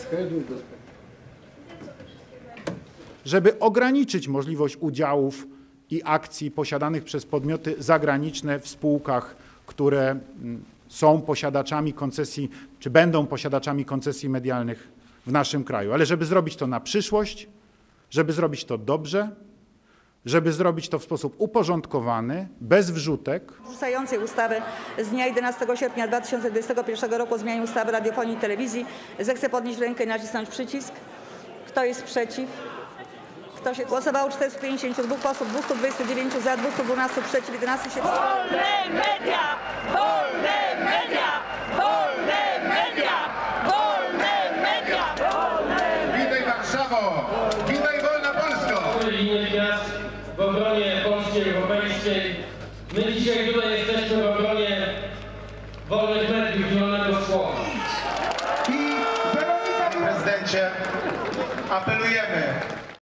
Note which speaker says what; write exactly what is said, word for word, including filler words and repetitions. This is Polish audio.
Speaker 1: żeby ograniczyć możliwość udziałów i akcji posiadanych przez podmioty zagraniczne w spółkach, które są posiadaczami koncesji, czy będą posiadaczami koncesji medialnych w naszym kraju. Ale żeby zrobić to na przyszłość, żeby zrobić to dobrze, żeby zrobić to w sposób uporządkowany, bez wrzutek.
Speaker 2: Wrzucającej ustawy z dnia jedenastego sierpnia dwa tysiące dwudziestego pierwszego roku o zmianie ustawy o radiofonii i telewizji zechce podnieść rękę i nacisnąć przycisk. Kto jest przeciw? Kto się głosowało? czterysta pięćdziesiąt dwa posłów, dwieście dwadzieścia dziewięć za, dwieście dwanaście przeciw, jedenaście się wstrzymało.
Speaker 3: Wolne media! Wolne media! Wolne media! Wolne media!
Speaker 4: Witaj Warszawo! Witaj wolna Polsko!
Speaker 5: Innych miast w obronie Polski Europejskiej. My dzisiaj tutaj jesteśmy w obronie wolnych mediów, wolnego słowa.
Speaker 4: I Weronika, prezydencie, apelujemy